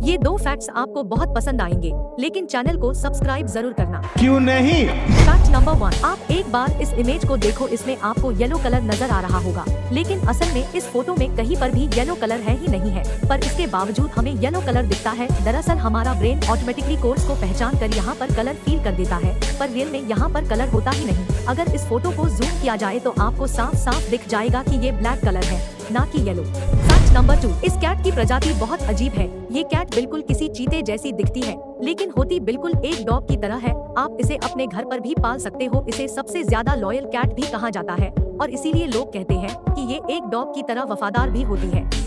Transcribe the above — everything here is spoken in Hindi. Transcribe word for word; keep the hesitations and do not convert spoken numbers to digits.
ये दो फैक्ट्स आपको बहुत पसंद आएंगे, लेकिन चैनल को सब्सक्राइब जरूर करना। क्यों नहीं? फैक्ट नंबर वन, आप एक बार इस इमेज को देखो, इसमें आपको येलो कलर नजर आ रहा होगा, लेकिन असल में इस फोटो में कहीं पर भी येलो कलर है ही नहीं है, पर इसके बावजूद हमें येलो कलर दिखता है। दरअसल हमारा ब्रेन ऑटोमेटिकली कोड्स को पहचान कर यहाँ पर कलर फील कर देता है, पर रियल में यहाँ पर कलर होता ही नहीं। अगर इस फोटो को जूम किया जाए तो आपको साफ साफ दिख जाएगा कि ये ब्लैक कलर है, ना कि येलो। फैक्ट नंबर टू, इस कैट की प्रजाति बहुत अजीब है। ये कैट बिल्कुल किसी चीते जैसी दिखती है, लेकिन होती बिल्कुल एक डॉग की तरह है। आप इसे अपने घर पर भी पाल सकते हो। इसे सबसे ज्यादा लॉयल कैट भी कहा जाता है और इसीलिए लोग कहते हैं कि ये एक डॉग की तरह वफादार भी होती है।